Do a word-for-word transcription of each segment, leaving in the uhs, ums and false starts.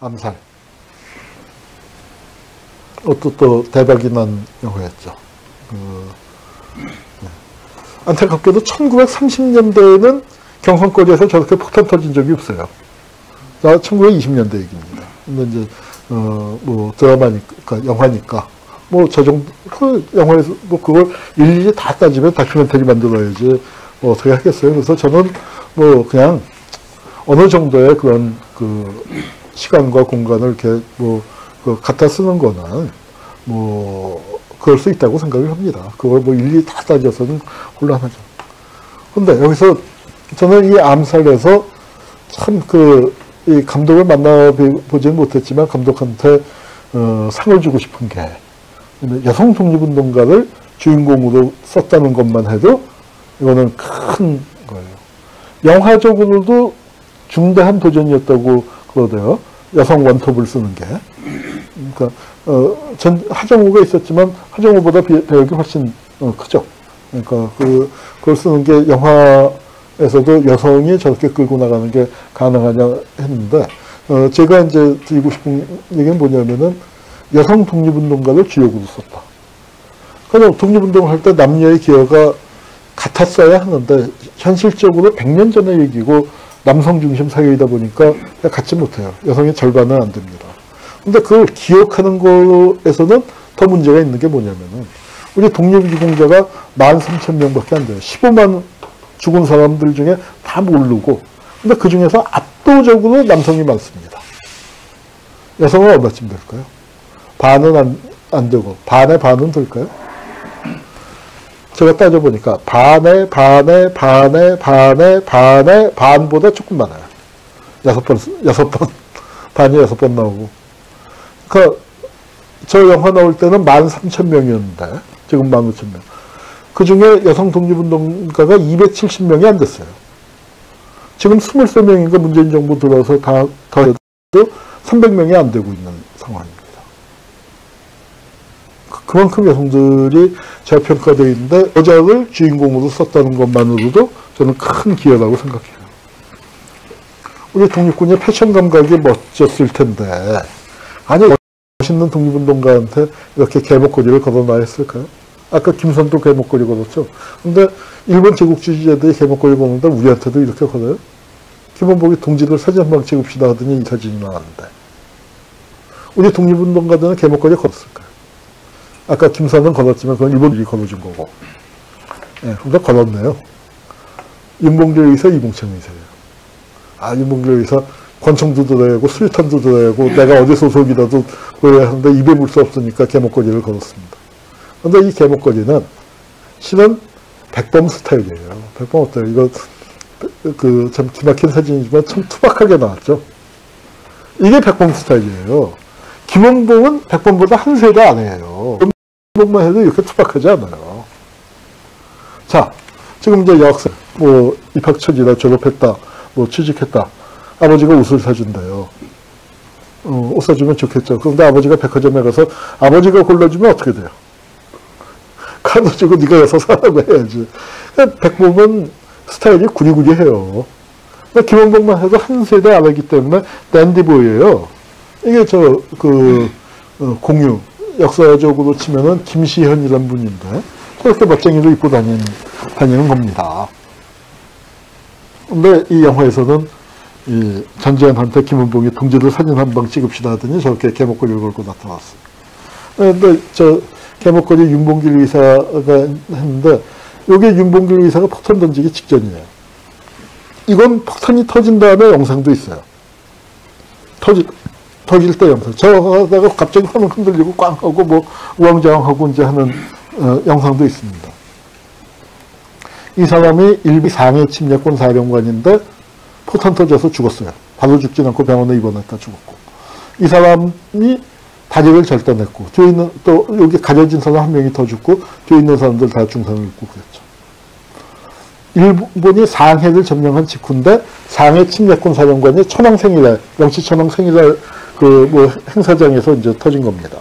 암살. 또, 또 대박이 난 영화였죠. 그, 네. 안타깝게도 천구백삼십 년대에는 경선거리에서 저렇게 폭탄 터진 적이 없어요. 나 천구백이십 년대 얘기입니다. 근데 이제, 어, 뭐, 드라마니까, 영화니까, 뭐, 저 정도, 그 영화에서, 뭐, 그걸 일일이 다 따지면 다큐멘터리 만들어야지, 뭐, 어떻게 하겠어요. 그래서 저는, 뭐, 그냥, 어느 정도의 그런, 그, 시간과 공간을 이렇게, 뭐, 그, 갖다 쓰는 거는, 뭐, 그럴 수 있다고 생각을 합니다. 그걸 뭐, 일일이 다 따져서는 곤란하죠. 근데 여기서, 저는 이 암살에서 참 그, 이 감독을 만나보지는 못했지만, 감독한테, 어, 상을 주고 싶은 게, 여성 독립운동가를 주인공으로 썼다는 것만 해도 이거는 큰 거예요. 영화적으로도 중대한 도전이었다고 그러대요. 여성 원톱을 쓰는 게. 그러니까 어, 전 하정우가 있었지만 하정우보다 배역이 훨씬 어, 크죠. 그러니까 그 그걸 쓰는 게 영화에서도 여성이 저렇게 끌고 나가는 게 가능하냐 했는데 어, 제가 이제 드리고 싶은 얘기는 뭐냐면은. 여성 독립운동가를 주역으로 썼다. 그러니까 독립운동을 할 때 남녀의 기여가 같았어야 하는데 현실적으로 백 년 전의 얘기고 남성 중심 사회이다 보니까 같지 못해요. 여성의 절반은 안 됩니다. 근데 그걸 기억하는 거에서는 더 문제가 있는 게 뭐냐면은 우리 독립유공자가 만 삼천 명밖에 안 돼요. 십오만 죽은 사람들 중에 다 모르고 근데 그 중에서 압도적으로 남성이 많습니다. 여성은 얼마쯤 될까요? 반은 안, 안 되고, 반의 반은 될까요? 제가 따져보니까, 반의, 반의, 반의, 반의, 반의, 반보다 조금 많아요. 여섯 번, 여섯 번, 반이 여섯 번 나오고. 그, 저 영화 나올 때는 만 삼천 명이었는데, 지금 만 오천 명. 그 중에 여성 독립운동가가 이백칠십 명이 안 됐어요. 지금 이십삼 명인가 문재인 정부 들어서 다, 더해도 삼백 명이 안 되고 있는 상황입니다. 그만큼 여성들이 저평가되어 있는데 여자를 주인공으로 썼다는 것만으로도 저는 큰 기여라고 생각해요. 우리 독립군의 패션 감각이 멋졌을 텐데 아니 멋있는 독립운동가한테 이렇게 개목걸이를 걸어놔야 했을까요? 아까 김선도 개목걸이 걸었죠. 근데 일본 제국주의자들이 개목걸이 거는데 우리한테도 이렇게 걸어요? 김원복이 동지들 사진 한 방 찍읍시다 하더니 이 사진이 나왔는데 우리 독립운동가들은 개목걸이 걸었을까요? 아까 김선은 걸었지만 그건 일본이 걸어준 거고. 예, 근데 걸었네요. 윤봉길 의사, 이봉창 의사예요. 아, 윤봉길 의사 권총도 들어야 하고 수류탄도 들어야 하고 내가 어디 소속이라도 보여야 하는데 입에 물 수 없으니까 개목걸이를 걸었습니다. 근데 이 개목걸이는 실은 백범 스타일이에요. 백범 어때요? 이거 그 참 기막힌 사진이지만 참 투박하게 나왔죠. 이게 백범 스타일이에요. 김원봉은 백범보다 한 세대 아래예요. 김원봉만 해도 이렇게 투박하지 않아요. 자, 지금 이제 여학생, 뭐 입학처지다, 졸업했다, 뭐 취직했다. 아버지가 옷을 사준대요. 어, 옷 사주면 좋겠죠. 그런데 아버지가 백화점에 가서 아버지가 골라주면 어떻게 돼요? 카드 주고 네가 여서 사라고 해야지. 백범은 스타일이 구리구리해요. 김원봉만 해도 한 세대 아래이기 때문에 댄디보이예요. 이게 저, 그, 어, 공유, 역사적으로 치면은 김시현이라는 분인데, 저렇게 멋쟁이를 입고 다니는, 다니는 겁니다. 근데 이 영화에서는, 이 전지현한테 김원봉이 동지들 사진 한 방 찍읍시다 하더니 저렇게 개목걸이를 걸고 나타났어요. 근데 저, 개목걸이 윤봉길 의사가 했는데, 요게 윤봉길 의사가 폭탄 던지기 직전이에요. 이건 폭탄이 터진 다음에 영상도 있어요. 터지, 터질 때 영상. 저하다가 갑자기 화면 흔들리고 꽝 하고 뭐 우왕좌왕하고 이제 하는 어, 영상도 있습니다. 이 사람이 일비 상해 침략군 사령관인데 포탄 터져서 죽었어요. 바로 죽진 않고 병원에 입원했다 죽었고. 이 사람이 다리를 절단했고 뒤에 있는 또 여기 가려진 사람 한 명이 더 죽고 뒤에 있는 사람들 다 중상을 입고 그랬죠. 일본이 상해를 점령한 직후인데 상해 침략군 사령관이 천황 생일날 영치 천황 생일날 그 뭐 행사장에서 이제 터진 겁니다.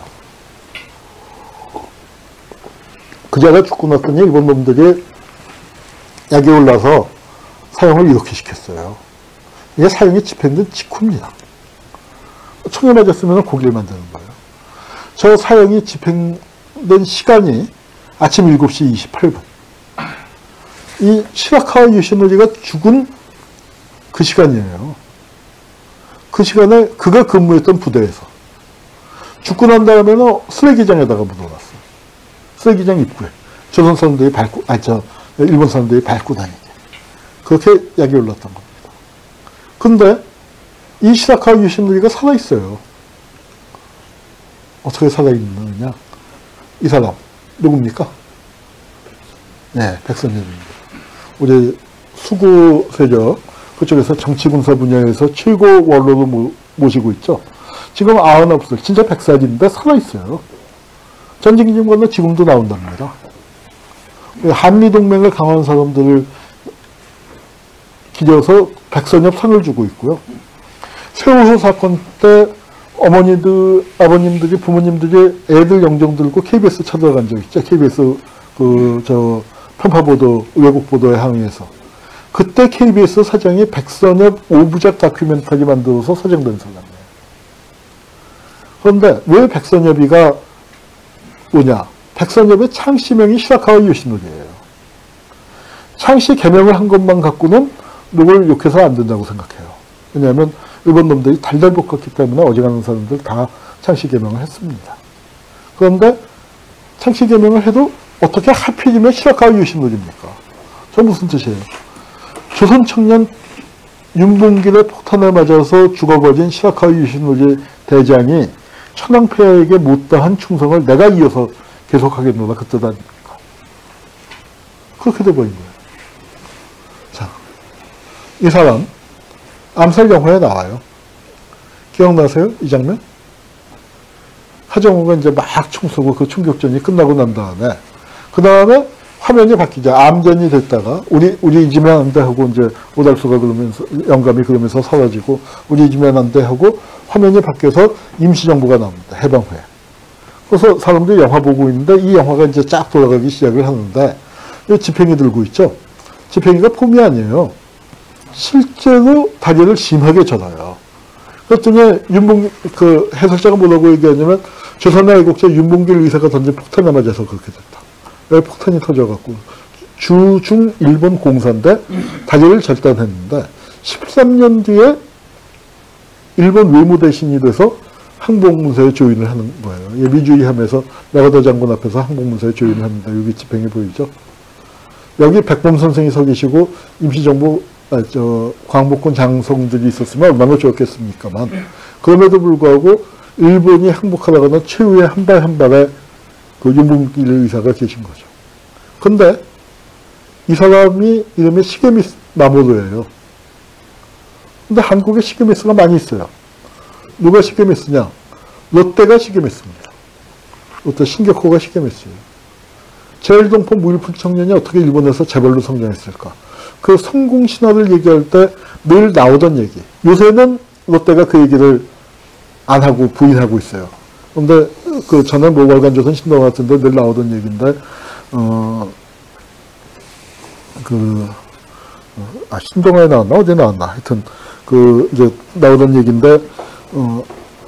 그자가 죽고 났더니 일본 놈들이 약이 올라서 사용을 이렇게 시켰어요. 이게 사용이 집행된 직후입니다. 총에 맞았으면 고기를 만드는 거예요. 저 사형이 집행된 시간이 아침 일곱 시 이십팔 분. 이 시라카와 요시노리가 죽은 그 시간이에요. 그 시간에 그가 근무했던 부대에서. 죽고 난 다음에는 쓰레기장에다가 묻어놨어요. 쓰레기장 입구에. 조선 사람들이 밟고, 아니, 저, 일본 사람들이 밟고 다니게. 그렇게 약이 올랐던 겁니다. 근데 이 시라카와 요시노리가 살아있어요. 어떻게 살아있느냐? 이 사람, 누굽니까? 네, 백선엽입니다. 우리 수구 세력, 그쪽에서 정치군사 분야에서 최고 원로로 모시고 있죠. 지금 아흔아홉 살, 진짜 백 살인데 살아있어요. 전쟁진권은 지금도 나온답니다. 한미동맹을 강화한 사람들을 기려서 백선엽 상을 주고 있고요. 세월호 사건 때 어머니들, 아버님들이, 부모님들이 애들 영정 들고 케이비에스 찾아간 적 있죠. 케이비에스 그, 저, 편파보도, 왜곡보도에 항의해서. 그때 케이비에스 사장이 백선엽 오부작 다큐멘터리 만들어서 서정된 사람이에요. 그런데 왜 백선엽이가 오냐? 백선엽의 창씨명이 시라카와 요시노리예요. 창씨 개명을 한 것만 갖고는 누굴 욕해서 안 된다고 생각해요. 왜냐하면 일본 놈들이 달달 볶았기 때문에 어지간한 사람들 다 창씨 개명을 했습니다. 그런데 창씨 개명을 해도 어떻게 하필이면 시라카와 요시노리입니까? 저 무슨 뜻이에요? 조선 청년 윤봉길의 폭탄에 맞아서 죽어버린 시라카와 요시노리 대장이 천황폐하에게 못다한 충성을 내가 이어서 계속하겠노라 그 뜻 아닙니까? 그렇게 돼버린 거예요. 자, 이 사람 암살 영화에 나와요. 기억나세요? 이 장면? 하정우가 이제 막 총 쏘고 그 총격전이 끝나고 난 다음에 그 다음에 화면이 바뀌죠. 암전이 됐다가 우리 우리 잊으면 안 돼 하고 이제 오달수가 그러면서 영감이 그러면서 사라지고 우리 잊으면 안 돼 하고 화면이 바뀌어서 임시정부가 나옵니다. 해방후에. 그래서 사람들이 영화 보고 있는데 이 영화가 이제 쫙 돌아가기 시작을 하는데 이 지팽이 들고 있죠. 지팽이가 폼이 아니에요. 실제로 다리를 심하게 절어요. 그랬더니 윤봉 그 해설자가 뭐라고 얘기하냐면 조선의 애국자 윤봉길 의사가 던진 폭탄에 맞아서 그렇게 됐다. 왜 폭탄이 터져갖고 주중 일본 공사인데 다리를 절단했는데 십삼 년 뒤에 일본 외무 대신이 돼서 항복문서에 조인을 하는 거예요. 예비주의하면서 나가다 장군 앞에서 항복문서에 조인을 합니다. 여기 지팽이 보이죠? 여기 백범 선생이 서 계시고 임시정부 아, 저 광복군 장성들이 있었으면 얼마나 좋았겠습니까만 그럼에도 불구하고 일본이 항복하다가는 최후의 한 발 한 발에 그 윤봉길 의사가 계신 거죠. 근데 이 사람이 이름이 시게미스 마모루예요. 근데 한국에 시게미스가 많이 있어요. 누가 시게미스냐? 롯데가 시게미스입니다. 롯데 신격호가 시게미스예요. 제일동포 무일푼 청년이 어떻게 일본에서 재벌로 성장했을까? 그 성공 신화를 얘기할 때 늘 나오던 얘기. 요새는 롯데가 그 얘기를 안 하고 부인하고 있어요. 그런데 그 전에 뭐 월간조선 신동아 같은데 늘 나오던 얘기인데, 어, 그, 아, 신동아에 나왔나? 어디 나왔나? 하여튼, 그, 이제 나오던 얘기인데, 어,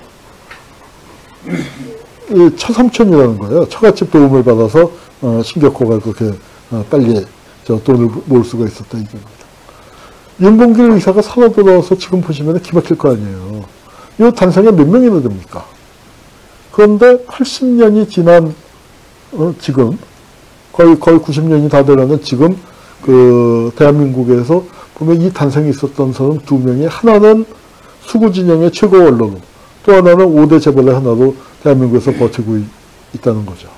이 처삼촌이라는 거예요. 처갓집 도움을 받아서, 어, 신격호가 그렇게, 어, 빨리 저 돈을 모을 수가 있었다, 이겁니다. 윤봉길 의사가 살아 돌아와서 지금 보시면 기막힐 거 아니에요. 이 단상에 몇 명이나 됩니까? 그런데 팔십 년이 지난, 어, 지금, 거의, 거의 구십 년이 다 되려는 지금, 그, 대한민국에서 보면 이 단상이 있었던 사람 두 명이, 하나는 수구진영의 최고 원로로, 또 하나는 오 대 재벌의 하나로 대한민국에서 버티고 있, 있다는 거죠.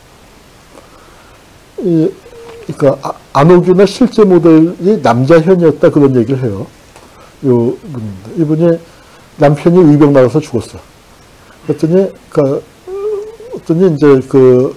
이, 그러니까, 안호균의 실제 모델이 남자현이었다, 그런 얘기를 해요. 요 분인데. 이분이 남편이 의병 나가서 죽었어. 그랬더니, 그, 그랬더니 이제 그,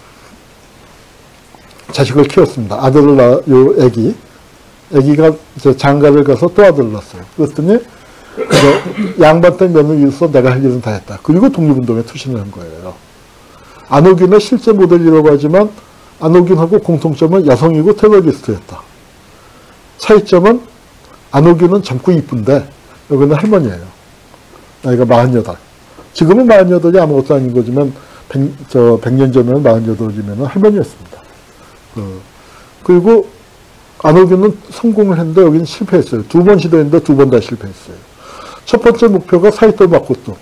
자식을 키웠습니다. 아들을 낳아, 요 애기. 애기가 이제 장가를 가서 또 아들을 낳았어요. 그랬더니, 양반 때 면을 이어서 내가 할 일은 다 했다. 그리고 독립운동에 투신을 한 거예요. 안호균의 실제 모델이라고 하지만, 안호균하고 공통점은 여성이고 테러리스트였다. 차이점은 안호균은 젊고 이쁜데, 여기는 할머니예요. 나이가 마흔여덟. 지금은 마흔여덟이 아무것도 아닌 거지만, 백, 저, 백 년 전에는 마흔여덟이면 할머니였습니다. 그, 그리고 안호균은 성공을 했는데 여기는 실패했어요. 두 번 시도했는데 두 번 다 실패했어요. 첫 번째 목표가 사이토 마코토.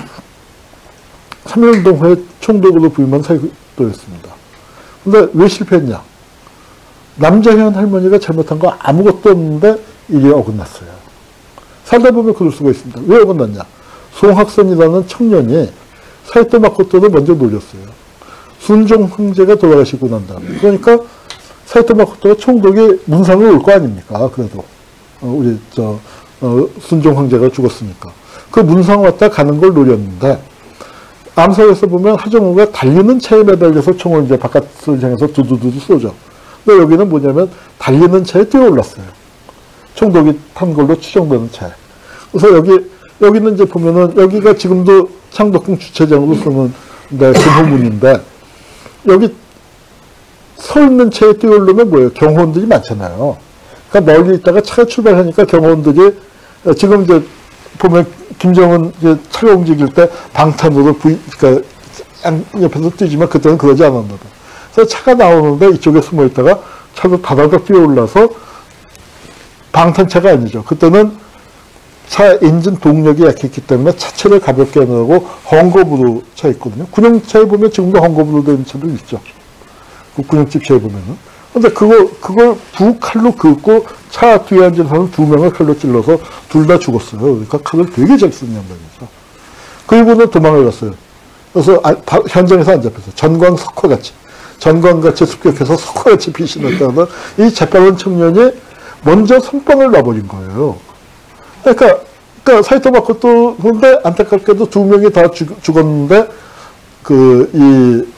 삼 일 운동 후에 총독으로 부임한 사이토였습니다. 근데 왜 실패했냐? 남자현 할머니가 잘못한 거 아무것도 없는데 이게 어긋났어요. 살다 보면 그럴 수가 있습니다. 왜 어긋났냐? 송학선이라는 청년이 사이토 마코토를 먼저 놀렸어요. 순종 황제가 돌아가시고 난 다음에. 그러니까 사이토 마코토가 총독이 문상을 올 거 아닙니까? 그래도 어, 우리 저 어, 순종 황제가 죽었으니까 그 문상 왔다 가는 걸 노렸는데 암살에서 보면 하정우가 달리는 차에 매달려서 총을 이제 바깥을 향해서 두두두두 쏘죠. 근데 여기는 뭐냐면 달리는 차에 뛰어올랐어요. 총독이 탄 걸로 추정되는 차에. 그래서 여기 여기는 이제 보면은 여기가 지금도 창덕궁 주차장으로 쓰는 데 금호문인데 여기 서 있는 차에 뛰어오르면 뭐예요? 경호원들이 많잖아요. 그러니까 멀리 있다가 차가 출발하니까 경호원들이 지금 이제 보면 김정은 이제 차가 움직일 때 방탄으로 부이, 그러니까 옆에서 뛰지만 그때는 그러지 않았는데. 그래서 차가 나오는데 이쪽에 숨어 있다가 차도 다다닥 뛰어올라서 방탄차가 아니죠. 그때는 차 엔진 동력이 약했기 때문에 차체를 가볍게 하느라고 헝겊으로 차 있거든요. 군용차에 보면 지금도 헝겊으로 된 차도 있죠. 그 군용집 차에 보면은. 근데 그거, 그걸 두 칼로 긋고 차 뒤에 앉은 사람 두 명을 칼로 찔러서 둘 다 죽었어요. 그러니까 칼을 되게 잘 쓰는 양반이죠. 그리고는 도망을 갔어요. 그래서 아, 바, 현장에서 안 잡혀서 전광 석화같이, 전광같이 습격해서 석화같이 피신했다는 이 재빠른 청년이 먼저 선빵을 놔버린 거예요. 그러니까, 그러니까 사이토 마코토, 근데 안타깝게도 두 명이 다 죽, 죽었는데, 그, 이,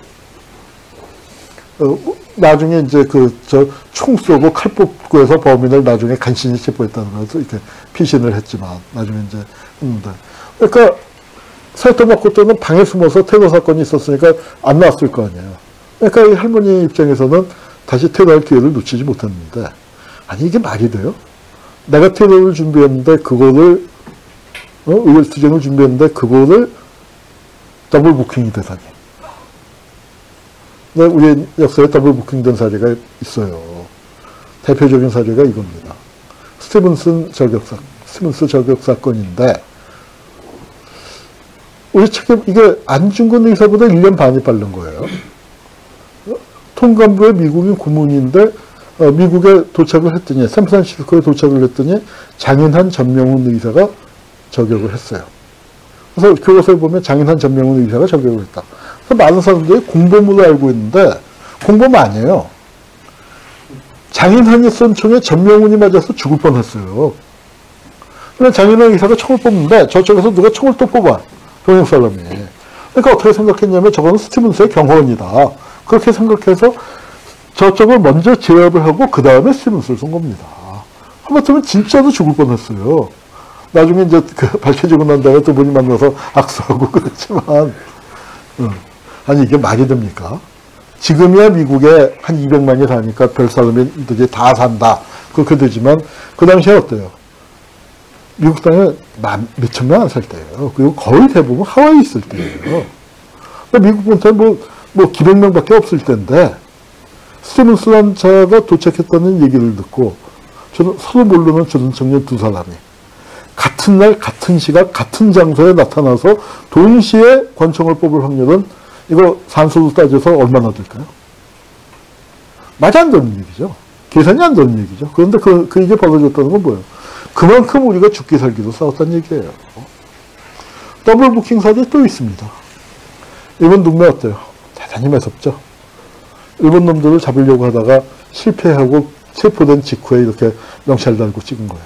어, 나중에 이제 그, 저, 총 쏘고 칼 뽑고 해서 범인을 나중에 간신히 체포했다는 거에서 이렇게 피신을 했지만, 나중에 이제 했는데. 그러니까, 사이토 마코토는 방에 숨어서 테러 사건이 있었으니까 안 나왔을 거 아니에요. 그러니까 이 할머니 입장에서는 다시 테러할 기회를 놓치지 못했는데, 아니, 이게 말이 돼요? 내가 테러를 준비했는데, 그거를, 어, 의열투쟁을 준비했는데, 그거를 더블 부킹이 되다니. 우리 역사에 더블 부킹된 사례가 있어요. 대표적인 사례가 이겁니다. 스티븐슨 저격사, 스티븐스 저격 사건인데, 우리 책에 이게 안중근 의사보다 일 년 반이 빠른 거예요. 통감부의 미국인 고문인데, 어, 미국에 도착을 했더니, 샌프란시스코에 도착을 했더니, 장인한 전명훈 의사가 저격을 했어요. 그래서 교과서에 보면 장인한 전명훈 의사가 저격을 했다. 그래서 많은 사람들이 공범으로 알고 있는데, 공범 아니에요. 장인한이 쏜 총에 전명훈이 맞아서 죽을 뻔 했어요. 그래서 장인한 의사가 총을 뽑는데, 저쪽에서 누가 총을 또 뽑아. 동양 사람이. 그러니까 어떻게 생각했냐면, 저거는 스티븐스의 경호원이다. 그렇게 생각해서, 저쪽을 먼저 제압을 하고 그 다음에 스티븐스를 쏜 겁니다. 하마터면 진짜로 죽을 뻔했어요. 나중에 이제 그 밝혀지고 난 다음에 또 분이 만나서 악수하고 그랬지만, 어. 아니 이게 말이 됩니까? 지금이야 미국에 한 이백만이 사니까 별 사람들이 다 산다. 그렇게 되지만 그 당시에 어때요? 미국 땅에 몇천 명 안 살 때예요. 그리고 거의 대부분 하와이에 있을 때예요. 미국 본토에 뭐, 뭐 기백 명밖에 없을 때인데, 스티븐스라는 자가 도착했다는 얘기를 듣고, 저는 서로 모르는 젊은 청년 두 사람이 같은 날, 같은 시각, 같은 장소에 나타나서 동시에 권총을 뽑을 확률은 이거 산수로 따져서 얼마나 될까요? 말이 안 되는 얘기죠. 계산이 안 되는 얘기죠. 그런데 그, 그 이게 벌어졌다는 건 뭐예요? 그만큼 우리가 죽기 살기로 싸웠다는 얘기예요. 더블 부킹 사례 또 있습니다. 일본 동네 어때요? 대단히 매섭죠. 일본 놈들을 잡으려고 하다가 실패하고 체포된 직후에 이렇게 명찰 달고 찍은 거예요.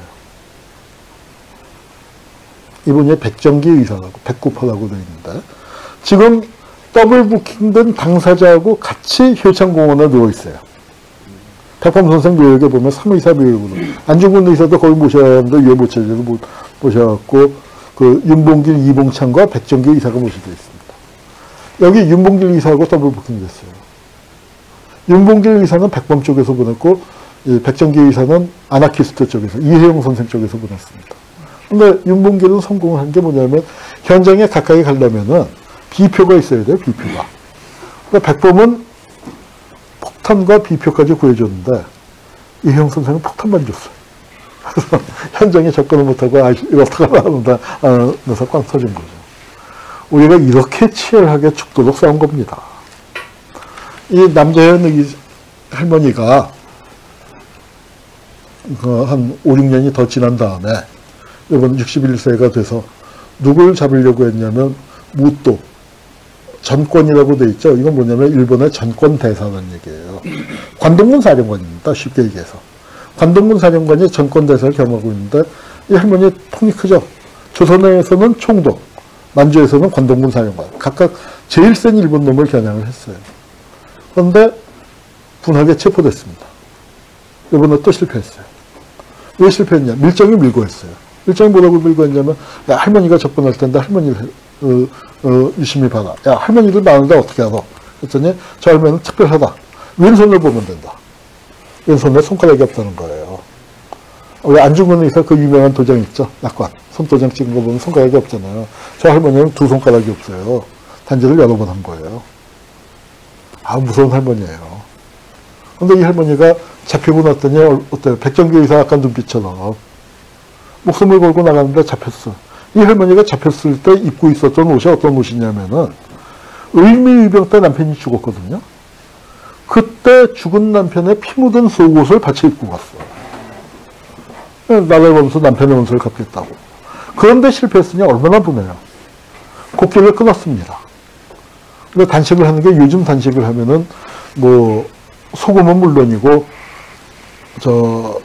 이분이 백정기 의사라고, 백구퍼라고 되어 있는데, 지금 더블 부킹된 당사자하고 같이 효창공원에 누워있어요. 백범 선생 묘역에 보면 삼 의사 묘역으로. 안중근 의사도 거기 모셔야 하는데, 왜 못 찾아서 모셔갖고, 그, 윤봉길, 이봉창과 백정기 의사가 모셔져 있습니다. 여기 윤봉길 의사하고 더블 부킹 됐어요. 윤봉길 의사는 백범 쪽에서 보냈고, 백정기 의사는 아나키스트 쪽에서, 이혜영 선생 쪽에서 보냈습니다. 근데 윤봉길은 성공한 게 뭐냐면 현장에 가까이 가려면은 비표가 있어야 돼요. 비표가. 그러니까 백범은 폭탄과 비표까지 구해줬는데 이혜영 선생은 폭탄만 줬어요. 그래서 현장에 접근을 못하고 아 이거 어떡하나 하는데 안에서 꽝 터진 거죠. 우리가 이렇게 치열하게 죽도록 싸운 겁니다. 이 남재현 할머니가 한 오, 육 년이 더 지난 다음에 이번 육십일 세가 돼서 누굴 잡으려고 했냐면 무또 전권이라고 돼 있죠. 이건 뭐냐면 일본의 전권 대사라는 얘기예요. 관동군 사령관입니다. 쉽게 얘기해서. 관동군 사령관이 전권 대사를 겸하고 있는데 이 할머니 통이 크죠. 조선에서는 총독, 만주에서는 관동군 사령관. 각각 제일 센 일본 놈을 겨냥을 했어요. 그런데 분하게 체포됐습니다. 이번에 또 실패했어요. 왜 실패했냐? 밀정이 밀고 했어요. 밀정이 뭐라고 밀고 했냐면 야 할머니가 접근할 텐데 할머니를 어, 어, 유심히 봐라. 야 할머니들 많은데 어떻게 알아? 그랬더니 저 할머니는 특별하다. 왼손을 보면 된다. 왼손에 손가락이 없다는 거예요. 왜 안중근에서 그 유명한 도장 있죠? 낙관. 손도장 찍은 거 보면 손가락이 없잖아요. 저 할머니는 두 손가락이 없어요. 단지를 여러 번 한 거예요. 아 무서운 할머니예요. 근데 이 할머니가 잡히고 났더니 어때요? 백정규 의사 약간 눈빛처럼 목숨을 걸고 나가는데 잡혔어. 이 할머니가 잡혔을 때 입고 있었던 옷이 어떤 옷이냐면은 을미의병 때 남편이 죽었거든요. 그때 죽은 남편의 피 묻은 속옷을 받쳐 입고 갔어. 나라를 보면서 남편의 원수를 갚겠다고. 그런데 실패했으니 얼마나 분해요. 곡기를 끊었습니다. 근데 단식을 하는 게 요즘 단식을 하면은 뭐 소금은 물론이고 저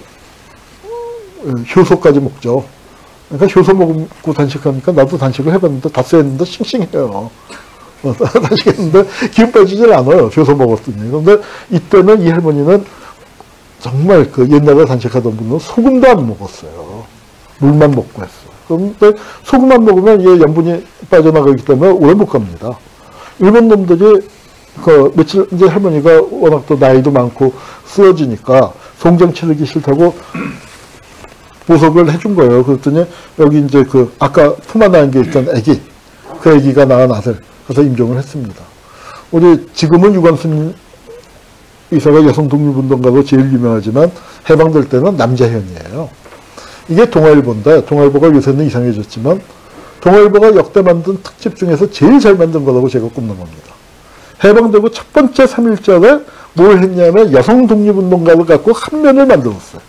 효소까지 먹죠. 그러니까 효소 먹고 단식하니까 나도 단식을 해봤는데 닷새했는데 싱싱해요. 어, 단식했는데 기운 빠지질 않아요. 효소 먹었더니. 그런데 이때는 이 할머니는 정말 그 옛날에 단식하던 분은 소금도 안 먹었어요. 물만 먹고 했어요. 그런데 소금만 먹으면 이게 염분이 빠져나가기 때문에 오래 못 갑니다. 일본 놈들이 그 며칠 이제 할머니가 워낙 또 나이도 많고 쓰러지니까 송장 치르기 싫다고 보석을 해준 거예요. 그랬더니 여기 이제 그 아까 품 안에 안겨 있던 아기, 그 아기가 낳은 아들, 그래서 임종을 했습니다. 우리 지금은 유관순 의사가 여성 독립운동가로 제일 유명하지만 해방될 때는 남재현이에요. 이게 동아일보인데 동아일보가 요새는 이상해졌지만 동아일보가 역대 만든 특집 중에서 제일 잘 만든 거라고 제가 꼽는 겁니다. 해방되고 첫 번째 삼 일절에 뭘 했냐면 여성 독립운동가를 갖고 한 면을 만들었어요.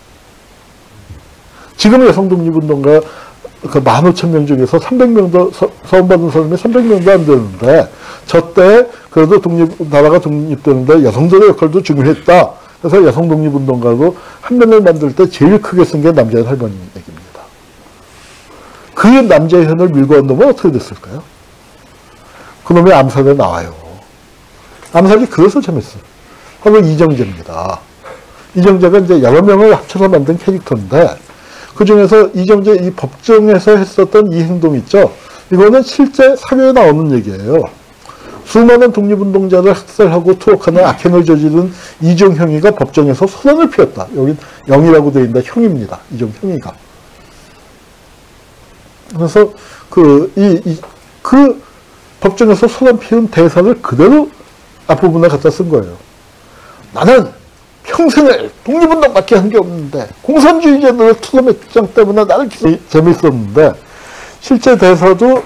지금 여성 독립운동가 그 만 오천 명 중에서 삼백 명도 서원받은 사람이 삼백 명도 안 되는데 저때 그래도 독립 나라가 독립되는데 여성들의 역할도 중요했다. 그래서 여성 독립운동가로 한 면을 만들 때 제일 크게 쓴 게 남재현 할머니 얘기입니다. 그 남재현을 밀고 한 놈은 어떻게 됐을까요? 그놈의 암살에 나와요. 암살이 그래서 재밌어요. 바로 이정재입니다. 이정재가 이제 여러 명을 합쳐서 만든 캐릭터인데 그 중에서 이정재 이 법정에서 했었던 이 행동 있죠. 이거는 실제 사회에 나오는 얘기예요. 수많은 독립운동자를 학살하고 투옥하는 악행을 저지른 이종형이가 법정에서 소란을 피웠다. 여기 영이라고 되어 있는데 형입니다. 이종형이가. 그래서 그, 이, 이, 그 법정에서 소란 피운 대사를 그대로 앞부분에 갖다 쓴 거예요. 나는 평생을 독립운동밖에 한 게 없는데 공산주의자들의 투놈의 주장 때문에 나는 재밌었는데 실제 대사도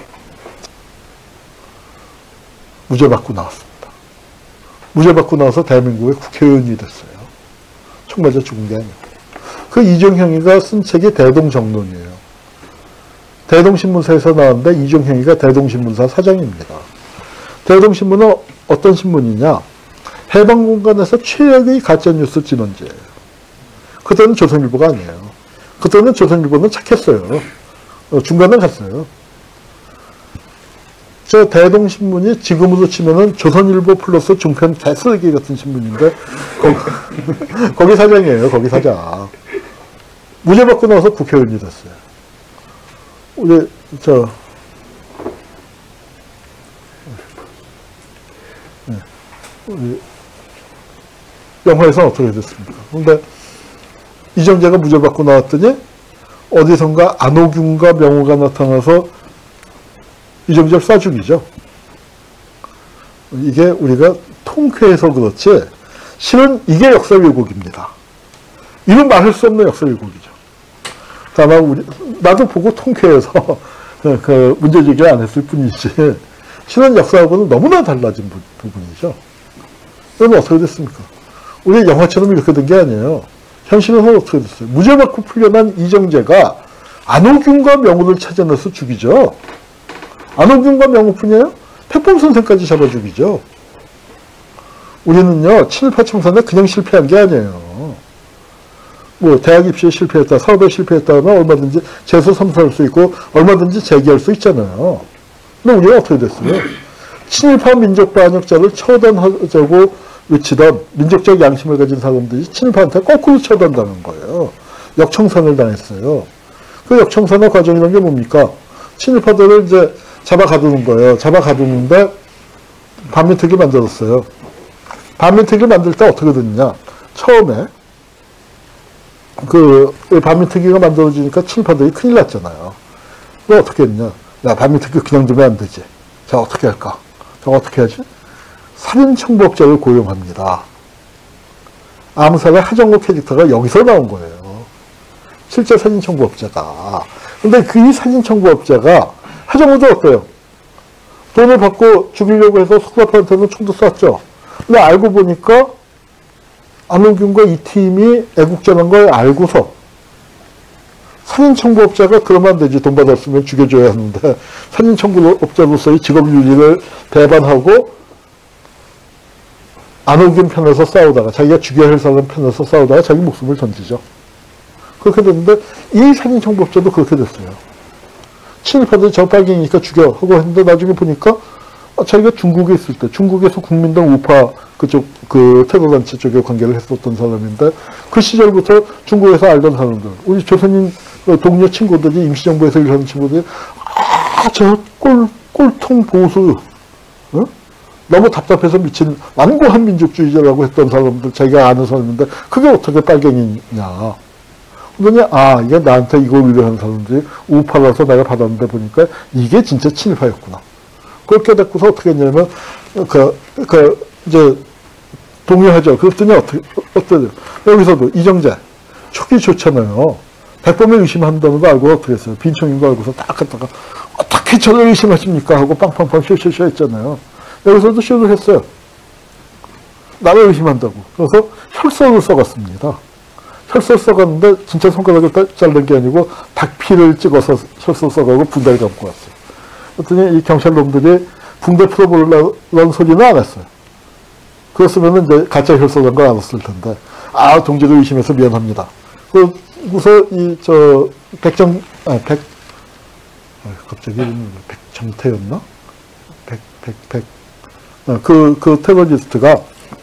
무죄받고 나왔습니다. 무죄받고 나와서 대한민국의 국회의원이 됐어요. 총 맞아 죽은 게 아니고. 그 이종형이가 쓴 책이 대동정론이에요. 대동신문사에서 나왔는데 이종형이가 대동신문사 사장입니다. 대동신문은 어떤 신문이냐? 해방공간에서 최악의 가짜뉴스 진원지예요. 그때는 조선일보가 아니에요. 그때는 조선일보는 착했어요. 어, 중간에 갔어요. 저 대동신문이 지금으로 치면은 조선일보 플러스 중편 개쓰레기 같은 신문인데 거기, 거기 사장이에요. 거기 사장. 무죄받고 나서 국회의원이 됐어요. 우리 저 네, 우리 영화에서는 어떻게 됐습니까? 근데 이정재가 무죄받고 나왔더니 어디선가 안호균과 명호가 나타나서 이정재를 쏴 죽이죠. 이게 우리가 통쾌해서 그렇지 실은 이게 역사 왜곡입니다. 이건 말할 수 없는 역사 왜곡이죠. 다만 우리 나도 보고 통쾌해서 그 문제 제기를 안 했을 뿐이지 실은 역사하고는 너무나 달라진 부, 부분이죠. 그러면 어떻게 됐습니까? 우리 영화처럼 이렇게 된 게 아니에요. 현실은 어떻게 됐어요? 무죄 받고 풀려난 이정재가 안호균과 명호를 찾아내서 죽이죠. 안호균과 명호뿐이에요? 백범 선생까지 잡아 죽이죠. 우리는요, 친일파 청산에 그냥 실패한 게 아니에요. 뭐, 대학 입시에 실패했다, 사업에 실패했다 하면 얼마든지 재수 삼수할 수 있고, 얼마든지 재기할 수 있잖아요. 근데 우리가 어떻게 됐어요? 친일파 민족 반역자를 처단하자고 외치던 민족적 양심을 가진 사람들이 친일파한테 거꾸로 처단당한 거예요. 역청산을 당했어요. 그 역청산의 과정이라는 게 뭡니까? 친일파들을 이제 잡아 가두는 거예요. 잡아 가두는데 반민특위 만들었어요. 반민특위를 만들 때 어떻게 됐냐? 처음에 그 반민특위가 만들어지니까 친일파들이 큰일 났잖아요. 그 어떻게 했냐? 야, 반민특위 그냥 두면 안 되지. 자, 어떻게 할까? 자, 어떻게 하지? 살인청부업자를 고용합니다. 암살의 하정우 캐릭터가 여기서 나온 거예요. 실제 살인청부업자가. 근데 그 이 살인청부업자가 하정우도 어때요? 돈을 받고 죽이려고 해서 속사파한테는 총도 쐈죠. 근데 알고 보니까 안호균과 이 팀이 애국자라는 걸 알고서 살인청부업자가 그러면 안 되지. 돈 받았으면 죽여줘야 하는데 살인청부업자로서의 직업윤리를 배반하고 안호균 편에서 싸우다가 자기가 죽여야 할 사람 편에서 싸우다가 자기 목숨을 던지죠. 그렇게 됐는데 이 살인청부업자도 그렇게 됐어요. 친일파들이 저 빨갱이니까 죽여 하고 했는데 나중에 보니까 자기가 중국에 있을 때 중국에서 국민당 우파 그쪽 그 테러단체 쪽에 관계를 했었던 사람인데 그 시절부터 중국에서 알던 사람들 우리 조선인 동료 친구들이 임시정부에서 일하는 친구들이 아 저 꼴 꼴통 보수 어? 너무 답답해서 미친 완고한 민족주의자라고 했던 사람들 자기가 아는 사람인데 그게 어떻게 빨갱이냐. 그러더니 아 이게 나한테 이걸 위로하는 사람들이 우파라서 내가 받았는데 보니까 이게 진짜 친일파였구나. 그렇게 됐고서 어떻게 했냐면 그, 그 이제 동의하죠. 그랬더니 어떻게 어때요? 여기서도 이정재 촉이 좋잖아요. 백범을 의심한다는 거 알고 어떻게 했어요? 빈청인 거 알고서 딱 갔다가 어떻게 저를 의심하십니까? 하고 빵빵빵 쇼쇼쇼 했잖아요. 여기서도 쇼를 했어요. 나를 의심한다고. 그래서 혈서를 써갔습니다. 혈서 써갔는데 진짜 손가락을 자른 게 아니고 닭피를 찍어서 혈서 써가고 붕대를 감고 왔어요. 그랬더니 이 경찰놈들이 붕대 풀어보려는 소리는 안 했어요. 그랬으면 이제 가짜 혈서란 걸 알았을 텐데 아 동지를 의심해서 미안합니다. 그래서 이 저 백정 아 백 아, 갑자기 백정태였나? 백 백 백 그 그 테러리스트가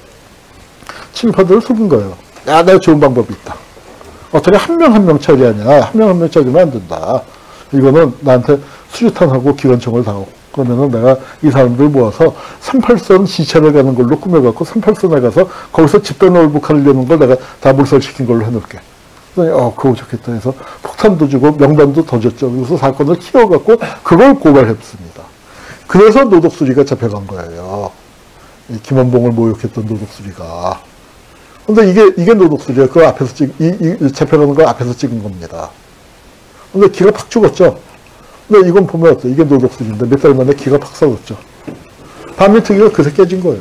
친일파들을 속인 거예요. 야, 내가 좋은 방법이 있다. 어떻게 한 명 한 명 처리하냐. 한 명 한 명 처리하면 안 된다. 이거는 나한테 수류탄하고 기관총을 다오. 그러면은 내가 이 사람들 모아서 삼팔선 시체를 가는 걸로 꾸며갖고 삼팔선에 가서 거기서 집단 월북하려는 걸 내가 다 몰살시킨 걸로 해놓을게. 그러더니, 어, 그거 좋겠다 해서 폭탄도 주고 명단도 더 줬죠. 그래서 사건을 키워갖고 그걸 고발했습니다. 그래서 노독수리가 잡혀간 거예요. 이 김원봉을 모욕했던 노독수리가. 근데 이게, 이게 노독수리야. 그 앞에서 찍, 이, 이, 잡혀가는 거 앞에서 찍은 겁니다. 근데 기가 팍 죽었죠. 근데 이건 보면 어때요? 이게 노독수리인데 몇 달 만에 기가 팍 썩었죠. 반민특위가 그새 깨진 거예요.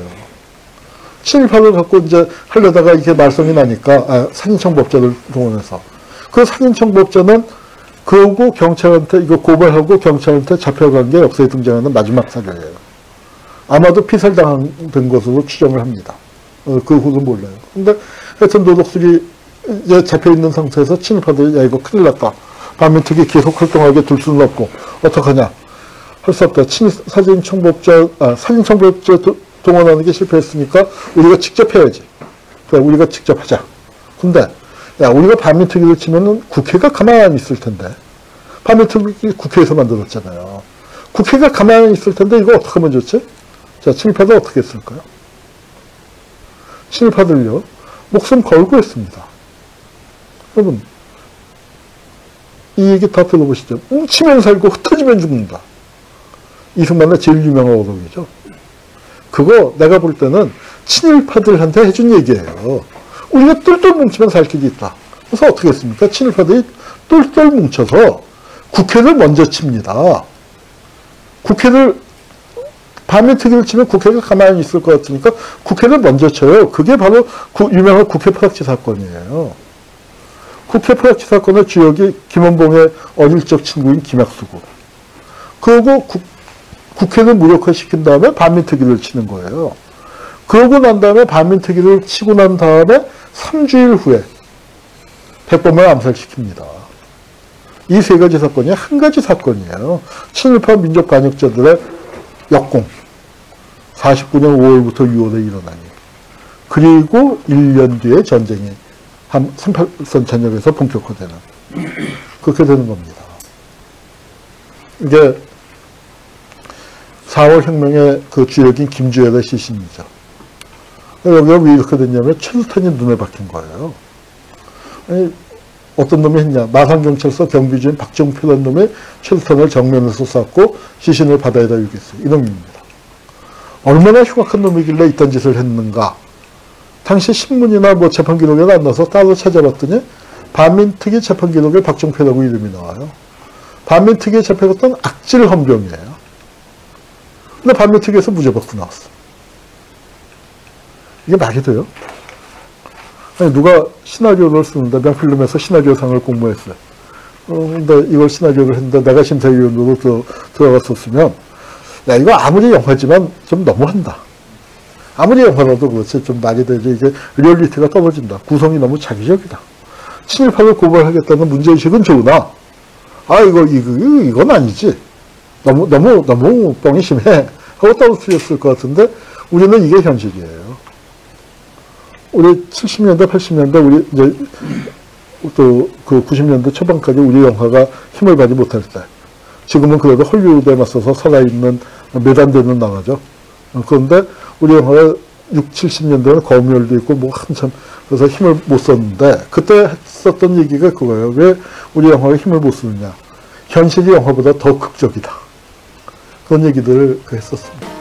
친일파를 갖고 이제 하려다가 이렇게 말썽이 나니까, 아, 살인청부업자를 동원해서. 그 살인청부업자는 그러고 경찰한테 이거 고발하고 경찰한테 잡혀간 게 역사에 등장하는 마지막 사례예요. 아마도 피살당한 것으로 추정을 합니다. 어, 그 후는 몰라요. 근데 하여튼 노독술이 이제 잡혀있는 상태에서 친일파들이 야 이거 큰일 났다. 반민특위 계속 활동하게 둘 수는 없고 어떡하냐. 할 수 없다. 친사진청부업자, 아, 살인청부업자 동원하는 게 실패했으니까 우리가 직접 해야지. 그래, 우리가 직접 하자. 근데 야 우리가 반민특위를 치면은 국회가 가만히 있을 텐데 반민특위 국회에서 만들었잖아요. 국회가 가만히 있을 텐데 이거 어떻게 하면 좋지? 자, 친일파들 어떻게 했을까요? 친일파들요 목숨 걸고 했습니다. 여러분 이 얘기 다 들어보시죠. 뭉치면 살고 흩어지면 죽는다. 이승만의 제일 유명한 어록이죠. 그거 내가 볼 때는 친일파들한테 해준 얘기예요. 우리가 똘똘 뭉치면 살 길이 있다. 그래서 어떻게 했습니까? 친일파들이 똘똘 뭉쳐서 국회를 먼저 칩니다. 국회를 반민특위를 치면 국회가 가만히 있을 것 같으니까 국회를 먼저 쳐요. 그게 바로 구, 유명한 국회 포락지 사건이에요. 국회 포락지 사건의 주역이 김원봉의 어릴 적 친구인 김학수고, 그리고 국, 국회를 무력화시킨 다음에 반민특위를 치는 거예요. 그러고 난 다음에 반민특위를 치고 난 다음에 삼 주일 후에 백범을 암살시킵니다. 이 세 가지 사건이 한 가지 사건이에요. 친일파 민족 반역자들의 역공. 사십구 년 오월부터 유월에 일어나니. 그리고 일 년 뒤에 전쟁이 한 삼팔선 전역에서 본격화되는. 그렇게 되는 겁니다. 이게 사월 혁명의 그 주역인 김주열의 시신이죠. 여기가 왜 이렇게 됐냐면 최루탄이 눈에 박힌 거예요. 아니, 어떤 놈이 했냐. 마산경찰서 경비주인 박정표라는 놈이 최루탄을 정면에서 쐈고 시신을 바다에다 유기했어요. 이놈입니다. 얼마나 흉악한 놈이길래 이딴 짓을 했는가. 당시 신문이나 뭐 재판 기록에 안 나서 따로 찾아봤더니 반민특위 재판 기록에 박정표라고 이름이 나와요. 반민특위에 잡혀갔던 악질 헌병이에요. 근데 반민특위에서 무죄 받고 나왔어. 이게 말이 돼요? 아니, 누가 시나리오를 쓰는데 명필름에서 시나리오상을 공모했어요. 어, 근데 이걸 시나리오를 했는데 내가 심사위원으로 들어, 들어갔었으면, 야, 이거 아무리 영화지만 좀 너무한다. 아무리 영화라도 그렇지, 좀 말이 되지. 이게 리얼리티가 떨어진다. 구성이 너무 자기적이다. 친일파를 고발하겠다는 문제의식은 좋으나, 아, 이거, 이거, 이건 아니지. 너무, 너무, 너무 뻥이 심해. 하고 떨어뜨렸을 것 같은데, 우리는 이게 현실이에요. 우리 칠십 년대, 팔십 년대, 우리 이제 또 그 구십 년대 초반까지 우리 영화가 힘을 받지 못할 때, 지금은 그래도 헐리우드에 맞서서 살아있는 몇 안 되는 나라죠. 그런데 우리 영화가 육십, 칠십 년대에는 검열도 있고 뭐 한참 그래서 힘을 못 썼는데, 그때 했었던 얘기가 그거예요. 왜 우리 영화가 힘을 못 쓰느냐. 현실이 영화보다 더 극적이다. 그런 얘기들을 했었습니다.